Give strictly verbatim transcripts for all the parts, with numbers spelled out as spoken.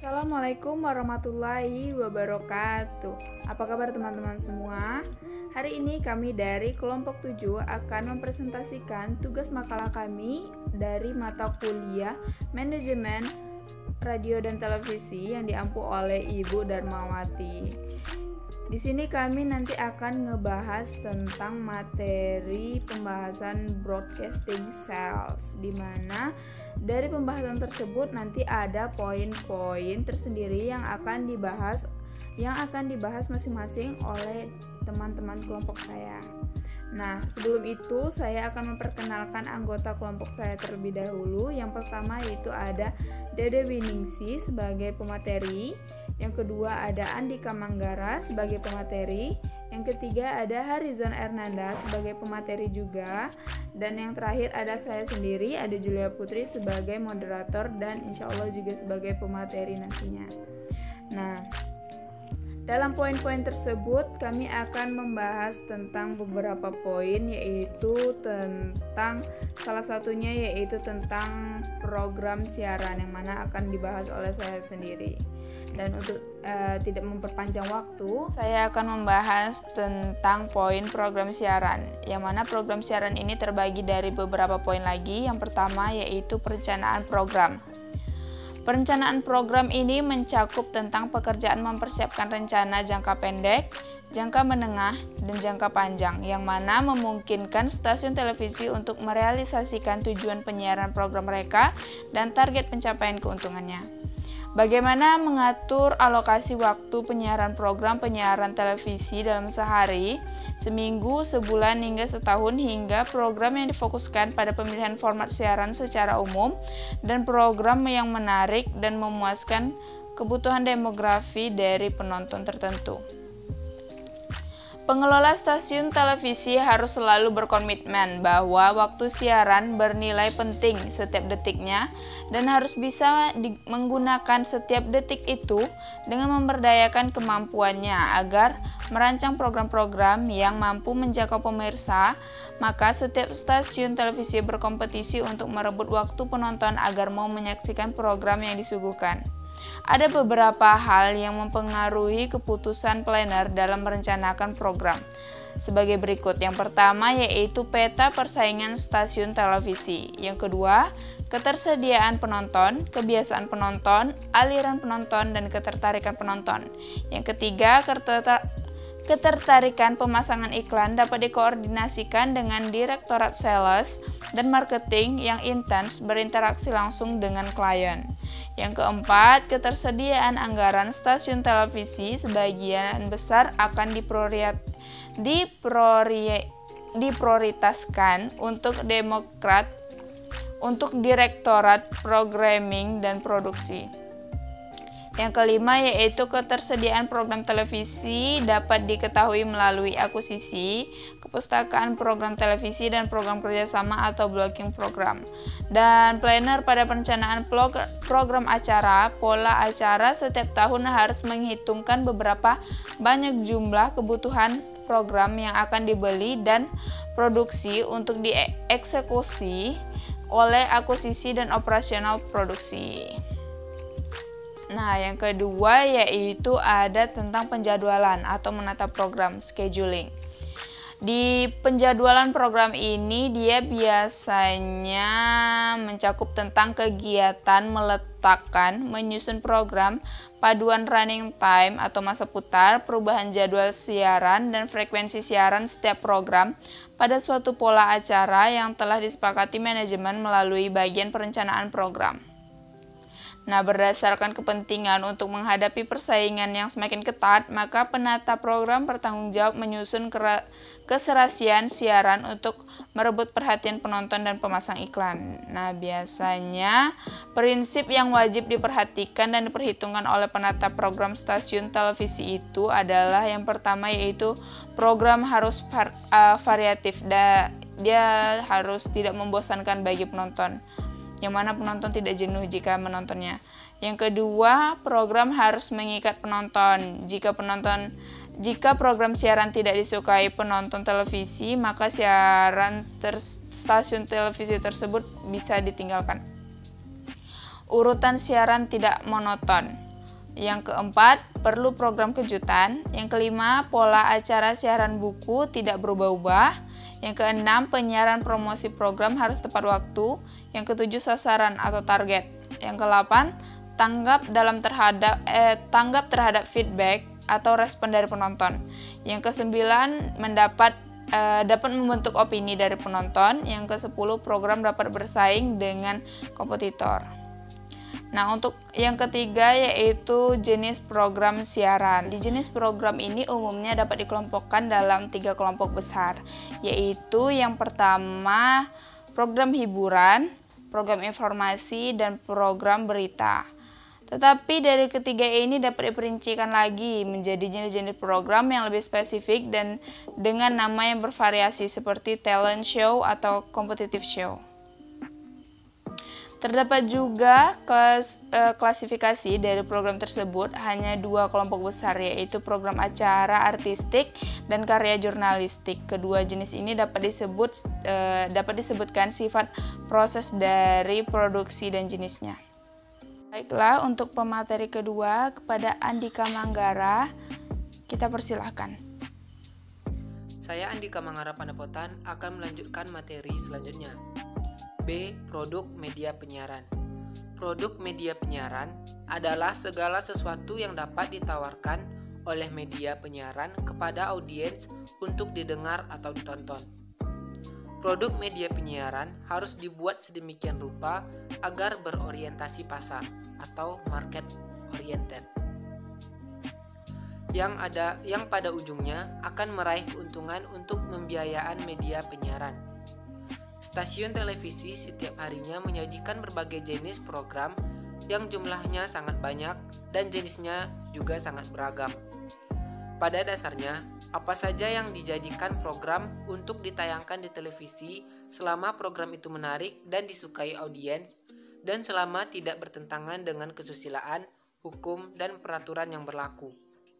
Assalamualaikum warahmatullahi wabarakatuh. Apa kabar teman-teman semua? Hari ini kami dari kelompok tujuh akan mempresentasikan tugas makalah kami dari mata kuliah Manajemen Radio dan Televisi yang diampu oleh Ibu Darmawati. Di sini kami nanti akan ngebahas tentang materi pembahasan broadcasting sales, di mana dari pembahasan tersebut nanti ada poin-poin tersendiri yang akan dibahas yang akan dibahas masing-masing oleh teman-teman kelompok saya. Nah, sebelum itu saya akan memperkenalkan anggota kelompok saya terlebih dahulu. Yang pertama yaitu ada Dede Winingsi sebagai pemateri. Yang kedua ada Andika Manggara sebagai pemateri. Yang ketiga ada Harizon Ernanda sebagai pemateri juga. Dan yang terakhir ada saya sendiri, ada Julia Putri sebagai moderator dan insya Allah juga sebagai pemateri nantinya. Nah, dalam poin-poin tersebut kami akan membahas tentang beberapa poin, yaitu tentang salah satunya yaitu tentang program siaran yang mana akan dibahas oleh saya sendiri. Dan untuk uh, tidak memperpanjang waktu, saya akan membahas tentang poin program siaran, yang mana program siaran ini terbagi dari beberapa poin lagi. Yang pertama yaitu perencanaan program. Perencanaan program ini mencakup tentang pekerjaan mempersiapkan rencana jangka pendek, jangka menengah, dan jangka panjang, yang mana memungkinkan stasiun televisi untuk merealisasikan tujuan penyiaran program mereka dan target pencapaian keuntungannya. Bagaimana mengatur alokasi waktu penyiaran program penyiaran televisi dalam sehari, seminggu, sebulan, hingga setahun, hingga program yang difokuskan pada pemilihan format siaran secara umum dan program yang menarik dan memuaskan kebutuhan demografi dari penonton tertentu. Pengelola stasiun televisi harus selalu berkomitmen bahwa waktu siaran bernilai penting setiap detiknya dan harus bisa di- menggunakan setiap detik itu dengan memberdayakan kemampuannya agar merancang program-program yang mampu menjangkau pemirsa. Maka setiap stasiun televisi berkompetisi untuk merebut waktu penonton agar mau menyaksikan program yang disuguhkan. Ada beberapa hal yang mempengaruhi keputusan planner dalam merencanakan program sebagai berikut. Yang pertama yaitu peta persaingan stasiun televisi. Yang kedua, ketersediaan penonton, kebiasaan penonton, aliran penonton, dan ketertarikan penonton. Yang ketiga, ketertar- ketertarikan pemasangan iklan dapat dikoordinasikan dengan direktorat sales dan marketing yang intens berinteraksi langsung dengan klien. Yang keempat, ketersediaan anggaran stasiun televisi sebagian besar akan diprioritas, dipriori, diprioritaskan untuk demokrat, untuk direktorat programming dan produksi. Yang kelima yaitu ketersediaan program televisi dapat diketahui melalui akuisisi, kepustakaan program televisi, dan program kerjasama atau blocking program. Dan planner pada perencanaan program acara, pola acara setiap tahun harus menghitungkan beberapa banyak jumlah kebutuhan program yang akan dibeli dan produksi untuk dieksekusi oleh akuisisi dan operasional produksi. Nah, yang kedua yaitu ada tentang penjadwalan atau menata program, scheduling. Di penjadwalan program ini dia biasanya mencakup tentang kegiatan meletakkan, menyusun program, paduan running time atau masa putar, perubahan jadwal siaran dan frekuensi siaran setiap program pada suatu pola acara yang telah disepakati manajemen melalui bagian perencanaan program. Nah, berdasarkan kepentingan untuk menghadapi persaingan yang semakin ketat, maka penata program bertanggung jawab menyusun keserasian siaran untuk merebut perhatian penonton dan pemasang iklan. Nah, biasanya prinsip yang wajib diperhatikan dan diperhitungkan oleh penata program stasiun televisi itu adalah yang pertama yaitu program harus var, uh, variatif. Da, dia harus tidak membosankan bagi penonton, yang mana penonton tidak jenuh jika menontonnya. Yang kedua, program harus mengikat penonton. Jika penonton jika program siaran tidak disukai penonton televisi, maka siaran ter, stasiun televisi tersebut bisa ditinggalkan. Urutan siaran tidak monoton. Yang keempat, perlu program kejutan. Yang kelima, pola acara siaran buku tidak berubah-ubah. Yang keenam, penyiaran promosi program harus tepat waktu. Yang ketujuh, sasaran atau target. Yang kedelapan, tanggap dalam terhadap eh, tanggap terhadap feedback atau respon dari penonton. Yang kesembilan, mendapat eh, dapat membentuk opini dari penonton. Yang kesepuluh, program dapat bersaing dengan kompetitor. Nah, untuk yang ketiga yaitu jenis program siaran. Di jenis program ini umumnya dapat dikelompokkan dalam tiga kelompok besar, yaitu yang pertama program hiburan, program informasi, dan program berita. Tetapi dari ketiga ini dapat diperincikan lagi menjadi jenis-jenis program yang lebih spesifik dan dengan nama yang bervariasi seperti talent show atau competitive show. Terdapat juga kelas, eh, klasifikasi dari program tersebut, hanya dua kelompok besar, yaitu program acara artistik dan karya jurnalistik. Kedua jenis ini dapat disebut eh, dapat disebutkan sifat proses dari produksi dan jenisnya. Baiklah, untuk pemateri kedua kepada Andika Manggara, kita persilahkan. Saya Andika Manggara Pandapotan akan melanjutkan materi selanjutnya. B. Produk media penyiaran. Produk media penyiaran adalah segala sesuatu yang dapat ditawarkan oleh media penyiaran kepada audiens untuk didengar atau ditonton. Produk media penyiaran harus dibuat sedemikian rupa agar berorientasi pasar atau market oriented, yang ada yang pada ujungnya akan meraih keuntungan untuk pembiayaan media penyiaran. Stasiun televisi setiap harinya menyajikan berbagai jenis program yang jumlahnya sangat banyak dan jenisnya juga sangat beragam. Pada dasarnya, apa saja yang dijadikan program untuk ditayangkan di televisi selama program itu menarik dan disukai audiens dan selama tidak bertentangan dengan kesusilaan, hukum, dan peraturan yang berlaku.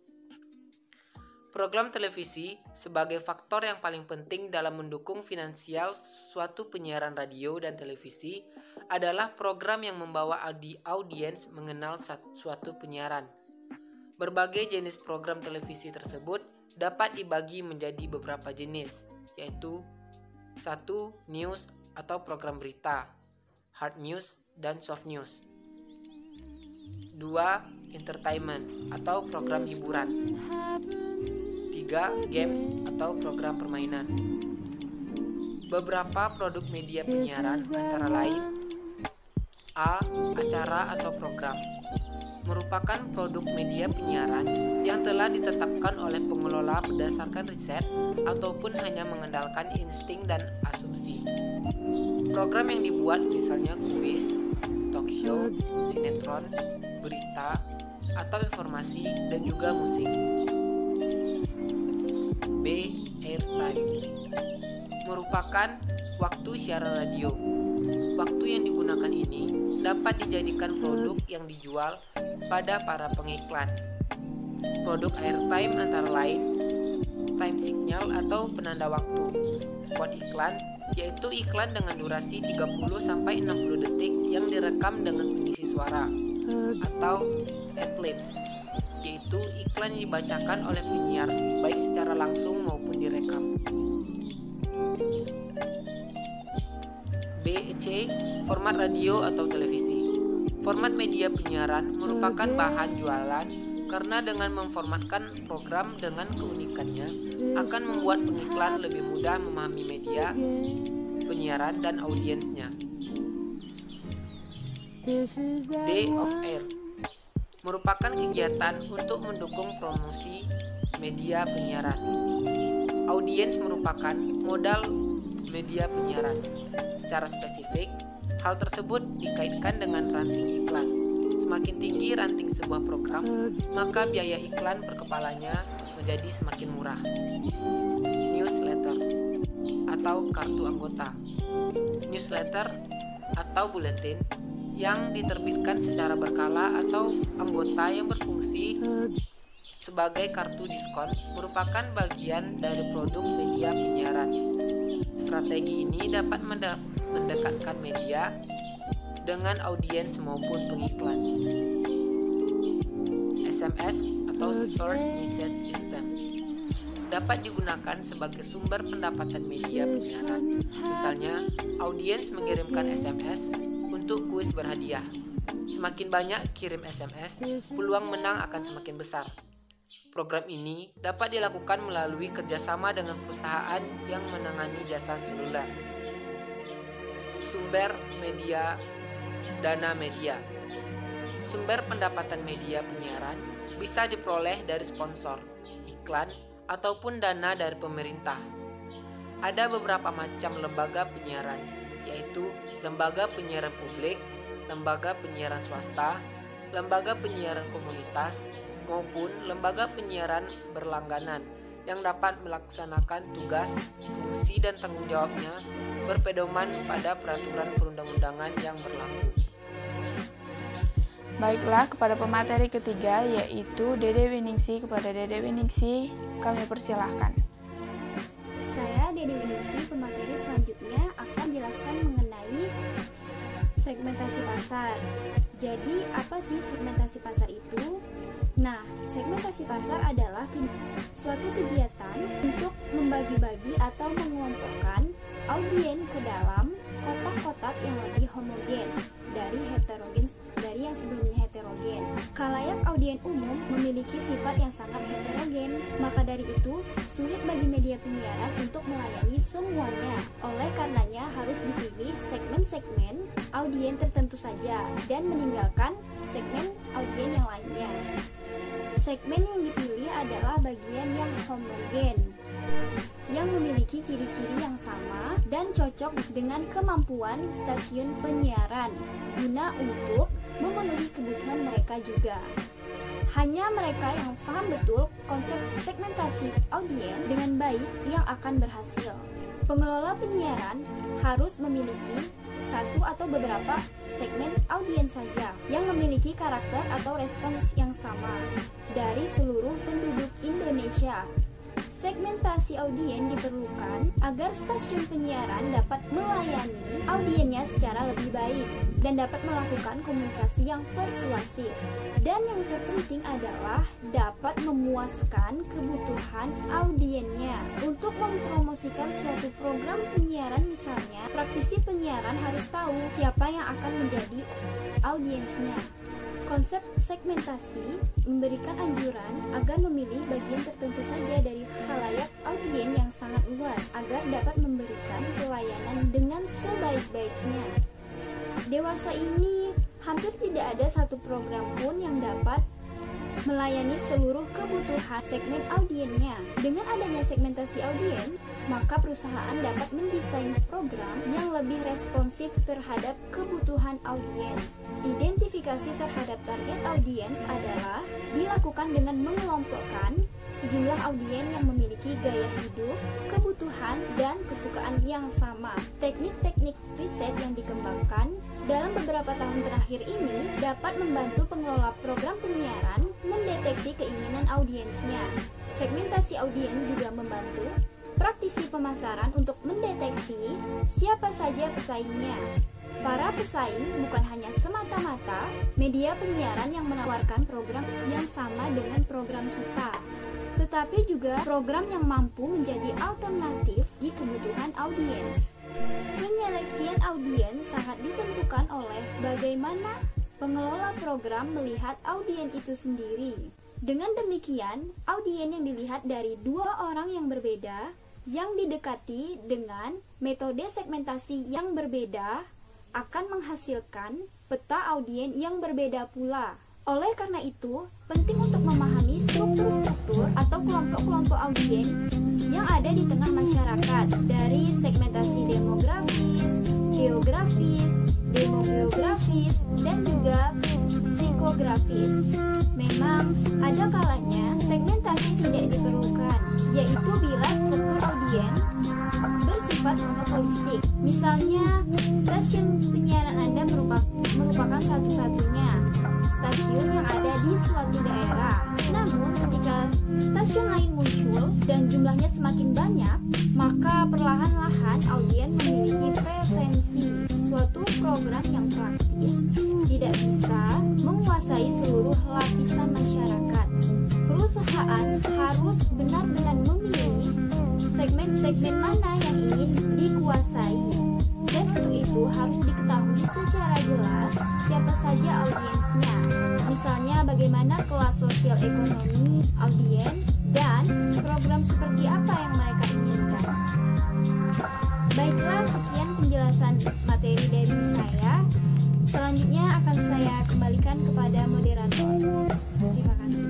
Program televisi sebagai faktor yang paling penting dalam mendukung finansial suatu penyiaran radio dan televisi adalah program yang membawa audi audiens mengenal suatu penyiaran. Berbagai jenis program televisi tersebut dapat dibagi menjadi beberapa jenis, yaitu satu. News atau program berita, hard news dan soft news. Dua. Entertainment atau program hiburan. Tiga. Games atau program permainan. Beberapa produk media penyiaran antara lain: A. Acara atau program, merupakan produk media penyiaran yang telah ditetapkan oleh pengelola berdasarkan riset ataupun hanya mengandalkan insting dan asumsi. Program yang dibuat misalnya kuis, talk show, sinetron, berita, atau informasi, dan juga musik. B. Airtime, merupakan waktu siaran radio. Waktu yang digunakan ini dapat dijadikan produk yang dijual pada para pengiklan. Produk airtime antara lain time signal atau penanda waktu, spot iklan, yaitu iklan dengan durasi tiga puluh sampai enam puluh detik yang direkam dengan pengisi suara, atau ad-libs, yaitu iklan yang dibacakan oleh penyiar baik secara langsung maupun direkam. B. C. Format radio atau televisi. Format media penyiaran merupakan bahan jualan karena dengan memformatkan program dengan keunikannya akan membuat pengiklan lebih mudah memahami media penyiaran dan audiensnya. D. Off air, merupakan kegiatan untuk mendukung promosi media penyiaran. Audiens merupakan modal media penyiaran. Secara spesifik, hal tersebut dikaitkan dengan ranting iklan. Semakin tinggi ranting sebuah program, maka biaya iklan per kepalanya menjadi semakin murah. Newsletter atau kartu anggota. Newsletter atau buletin yang diterbitkan secara berkala atau anggota yang berfungsi sebagai kartu diskon merupakan bagian dari produk media penyiaran. Strategi ini dapat mendekatkan media dengan audiens maupun pengiklan. M S atau Short Message System. Dapat digunakan sebagai sumber pendapatan media penyiaran. Misalnya, audiens mengirimkan S M S untuk kuis berhadiah. Semakin banyak kirim S M S, peluang menang akan semakin besar. Program ini dapat dilakukan melalui kerjasama dengan perusahaan yang menangani jasa seluler. Sumber media, dana media. Sumber pendapatan media penyiaran bisa diperoleh dari sponsor, iklan, ataupun dana dari pemerintah. Ada beberapa macam lembaga penyiaran, yaitu lembaga penyiaran publik, lembaga penyiaran swasta, lembaga penyiaran komunitas, maupun lembaga penyiaran berlangganan yang dapat melaksanakan tugas, fungsi, dan tanggung jawabnya berpedoman pada peraturan perundang-undangan yang berlaku. Baiklah, kepada pemateri ketiga yaitu Dede Winingsi. Kepada Dede Winingsi kami persilahkan. Saya Dede Winingsi, pemateri selanjutnya akan jelaskan mengenai segmentasi pasar. Jadi, apa sih segmentasi pasar itu? Nah, segmentasi pasar adalah ke- suatu kegiatan untuk membagi-bagi atau mengelompokkan audiens ke dalam kotak-kotak yang lebih homogen dari heterogen dari yang sebelumnya heterogen. Khalayak audiens umum memiliki sifat yang sangat heterogen, maka dari itu sulit bagi media penyiaran untuk melayani semuanya. Oleh karenanya harus dipilih segmen-segmen audiens tertentu saja dan meninggalkan segmen audiens yang lainnya. Segmen yang dipilih adalah bagian yang homogen, yang memiliki ciri-ciri yang sama dan cocok dengan kemampuan stasiun penyiaran guna untuk memenuhi kebutuhan mereka juga. Hanya mereka yang paham betul konsep segmentasi audiens dengan baik yang akan berhasil. Pengelola penyiaran harus memiliki satu atau beberapa segmen audiens saja yang memiliki karakter atau respons yang sama dari seluruh penduduk Indonesia. Segmentasi audiens diperlukan agar stasiun penyiaran dapat melayani audiensnya secara lebih baik dan dapat melakukan komunikasi yang persuasif. Dan yang terpenting adalah dapat memuaskan kebutuhan audiensnya. Untuk mempromosikan suatu program penyiaran misalnya, praktisi penyiaran harus tahu siapa yang akan menjadi audiensnya. Konsep segmentasi memberikan anjuran agar memilih bagian tertentu saja dari khalayak audiens yang sangat luas agar dapat memberikan pelayanan dengan sebaik-baiknya. Dewasa ini hampir tidak ada satu program pun yang dapat melayani seluruh kebutuhan segmen audiensnya. Dengan adanya segmentasi audiens, maka perusahaan dapat mendesain program yang lebih responsif terhadap kebutuhan audiens. Identifikasi terhadap target audiens adalah dilakukan dengan mengelompokkan sejumlah audiens yang memiliki gaya hidup, kebutuhan, dan kesukaan yang sama. Teknik-teknik riset yang dikembangkan dalam beberapa tahun terakhir ini dapat membantu pengelola program penyiaran mendeteksi keinginan audiensnya. Segmentasi audiens juga membantu praktisi pemasaran untuk mendeteksi siapa saja pesaingnya. Para pesaing bukan hanya semata-mata media penyiaran yang menawarkan program yang sama dengan program kita, tetapi juga program yang mampu menjadi alternatif di kebutuhan audiens. Penyeleksian audiens sangat ditentukan oleh bagaimana pengelola program melihat audiens itu sendiri. Dengan demikian, audiens yang dilihat dari dua orang yang berbeda yang didekati dengan metode segmentasi yang berbeda akan menghasilkan peta audiens yang berbeda pula. Oleh karena itu, penting untuk memahami struktur-struktur atau kelompok-kelompok audiens yang ada di tengah masyarakat dari segmentasi demografis, geografis, demogeografis, dan juga psikografis. Memang ada kalanya segmentasi tidak diperlukan, yaitu bila struktur audiens bersifat monopolistik. Misalnya, stasiun penyiaran Anda merupakan satu-satunya stasiun yang ada di suatu daerah. Namun, ketika stasiun lain muncul dan jumlahnya semakin banyak, maka perlahan-lahan audiens memiliki preferensi. Suatu program yang praktis tidak bisa menguasai seluruh lapisan masyarakat. bagaimana kelas sosial ekonomi, audien, dan program seperti apa yang mereka inginkan. Baiklah, sekian penjelasan materi dari saya. Selanjutnya akan saya kembalikan kepada moderator. Terima kasih.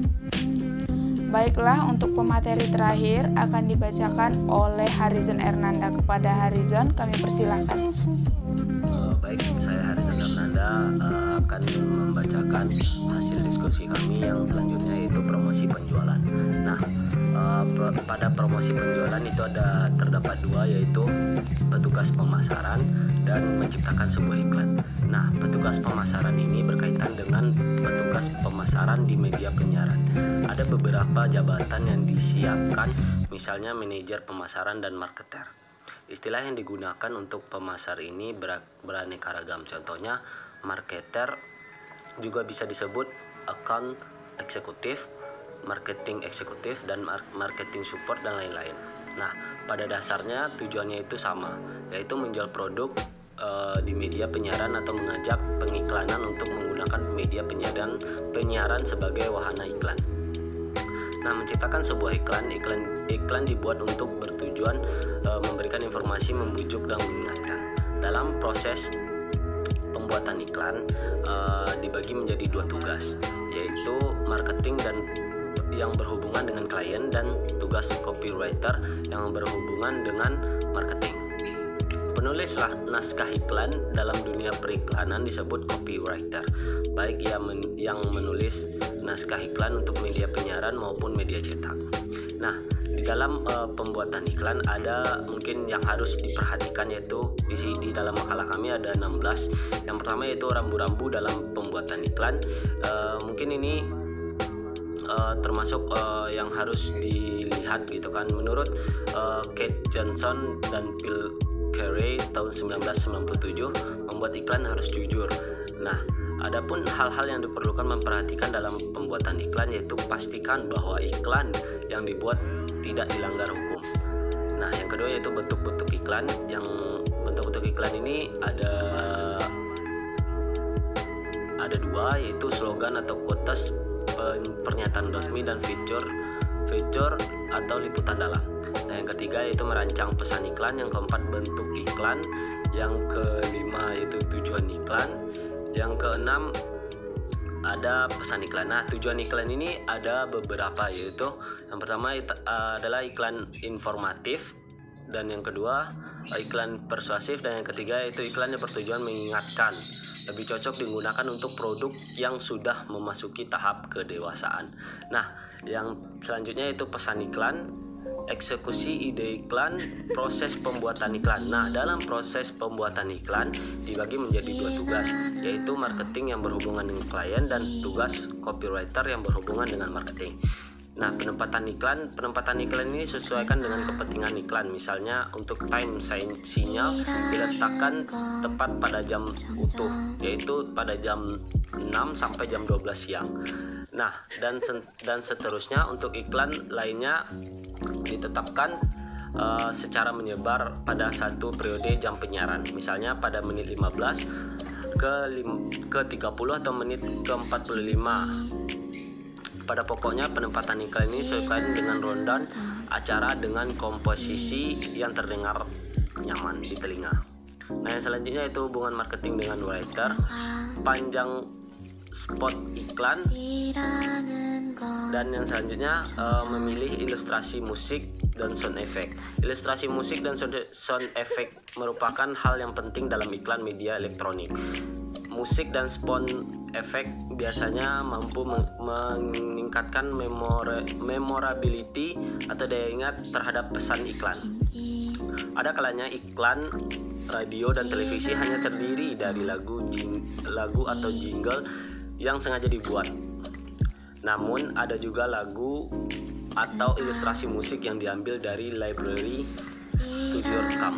Baiklah, untuk pemateri terakhir akan dibacakan oleh Harizon Ernanda. Kepada Harizon, kami persilahkan. Uh, baik, saya Harizon Ernanda uh, akan membacakan hasil diskusi kami yang selanjutnya, yaitu promosi penjualan. Nah, uh, pro- pada promosi penjualan itu ada terdapat dua, yaitu petugas pemasaran dan menciptakan sebuah iklan. Nah, petugas pemasaran ini berkaitan dengan petugas pemasaran di media penyiaran. Ada beberapa jabatan yang disiapkan, misalnya manajer pemasaran dan marketer. Istilah yang digunakan untuk pemasar ini ber- beraneka ragam. Contohnya, marketer juga bisa disebut account eksekutif, marketing eksekutif, dan mar- marketing support, dan lain-lain. Nah, pada dasarnya tujuannya itu sama, yaitu menjual produk di media penyiaran atau mengajak pengiklanan untuk menggunakan media penyiaran penyiaran sebagai wahana iklan. Nah, menciptakan sebuah iklan, iklan iklan dibuat untuk bertujuan e, memberikan informasi, membujuk, dan mengingatkan. Dalam proses pembuatan iklan e, dibagi menjadi dua tugas, yaitu marketing dan yang berhubungan dengan klien, dan tugas copywriter yang berhubungan dengan marketing. Penulis naskah iklan dalam dunia periklanan disebut copywriter, baik yang, men- yang menulis naskah iklan untuk media penyiaran maupun media cetak. Nah, di dalam uh, pembuatan iklan ada mungkin yang harus diperhatikan, yaitu di, di dalam makalah kami ada enam belas. Yang pertama yaitu rambu-rambu dalam pembuatan iklan. Uh, mungkin ini uh, termasuk uh, yang harus dilihat gitu kan. Menurut uh, Kate Johnson dan Phil Carey tahun sembilan belas sembilan puluh tujuh, membuat iklan harus jujur. Nah, adapun hal-hal yang diperlukan memperhatikan dalam pembuatan iklan, yaitu pastikan bahwa iklan yang dibuat tidak dilanggar hukum. Nah, yang kedua yaitu bentuk-bentuk iklan. Yang bentuk-bentuk iklan ini ada ada dua, yaitu slogan atau quotes, pernyataan resmi, dan feature feature atau liputan dalam. Nah, yang ketiga yaitu merancang pesan iklan. Yang keempat bentuk iklan. Yang kelima yaitu tujuan iklan. Yang keenam ada pesan iklan. Nah, tujuan iklan ini ada beberapa, yaitu yang pertama adalah iklan informatif, dan yang kedua iklan persuasif, dan yang ketiga yaitu iklan yang bertujuan mengingatkan. Lebih cocok digunakan untuk produk yang sudah memasuki tahap kedewasaan. Nah, yang selanjutnya yaitu pesan iklan, eksekusi ide iklan, proses pembuatan iklan. Nah, dalam proses pembuatan iklan dibagi menjadi dua tugas, yaitu marketing yang berhubungan dengan klien dan tugas copywriter yang berhubungan dengan marketing. Nah, penempatan iklan, penempatan iklan ini sesuaikan dengan kepentingan iklan. Misalnya untuk time sinyal diletakkan tepat pada jam utuh, yaitu pada jam enam sampai jam dua belas siang. Nah, dan dan seterusnya untuk iklan lainnya ditetapkan uh, secara menyebar pada satu periode jam penyiaran. Misalnya pada menit lima belas ke ke tiga puluh atau menit ke empat puluh lima. Pada pokoknya penempatan iklan ini sesuaikan dengan rundown acara dengan komposisi yang terdengar nyaman di telinga. Nah, yang selanjutnya itu hubungan marketing dengan writer, panjang spot iklan, dan yang selanjutnya uh, memilih ilustrasi musik dan sound effect. Ilustrasi musik dan sound effect merupakan hal yang penting dalam iklan media elektronik. Musik dan sound effect biasanya mampu meningkatkan memori, memorability atau daya ingat terhadap pesan iklan. Ada kalanya iklan radio dan televisi hanya terdiri dari lagu, jing, lagu atau jingle yang sengaja dibuat. Namun ada juga lagu atau ilustrasi musik yang diambil dari library studio rekam.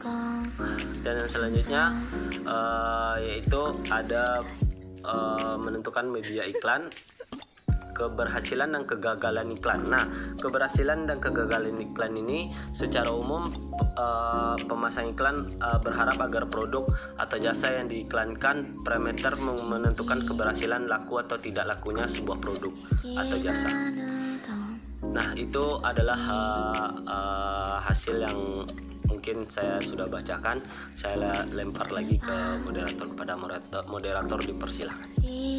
Dan yang selanjutnya uh, yaitu ada uh, menentukan media iklan. keberhasilan dan kegagalan iklan. Nah, keberhasilan dan kegagalan iklan ini secara umum uh, pemasang iklan uh, berharap agar produk atau jasa yang diiklankan parameter menentukan keberhasilan laku atau tidak lakunya sebuah produk atau jasa. Nah, itu adalah uh, uh, hasil yang mungkin saya sudah bacakan. Saya lempar lagi ke moderator, kepada moderator, moderator dipersilakan.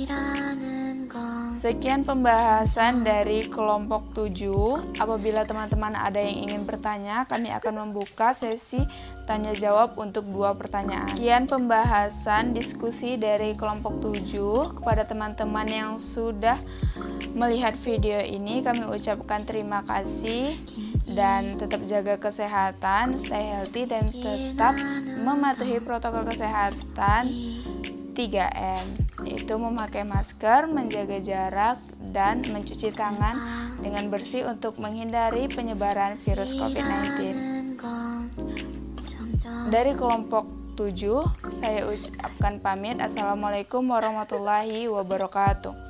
Sekian pembahasan dari kelompok tujuh. Apabila teman-teman ada yang ingin bertanya, kami akan membuka sesi tanya jawab untuk dua pertanyaan. Sekian pembahasan diskusi dari kelompok tujuh. Kepada teman-teman yang sudah melihat video ini, kami ucapkan terima kasih dan tetap jaga kesehatan, stay healthy, dan tetap mematuhi protokol kesehatan tiga M, yaitu memakai masker, menjaga jarak, dan mencuci tangan dengan bersih untuk menghindari penyebaran virus covid sembilan belas. Dari kelompok tujuh, saya ucapkan pamit. Assalamualaikum warahmatullahi wabarakatuh.